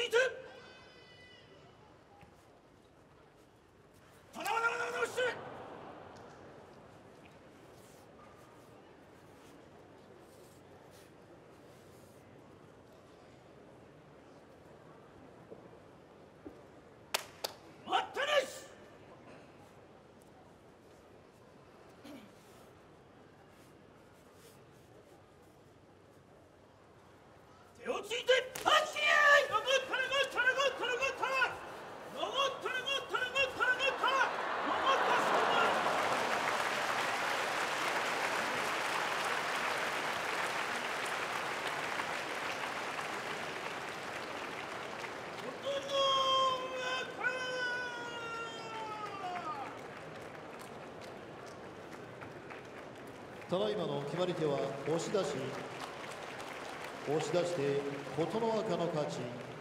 いてただわながながなして待ったなし手をついてパッチー残ったら残ったら残ったら残ったら残ったら残ったら残ったら残ったら残ったそこまでただいまの決まり手は押し出し。押し出して琴ノ若の勝ち。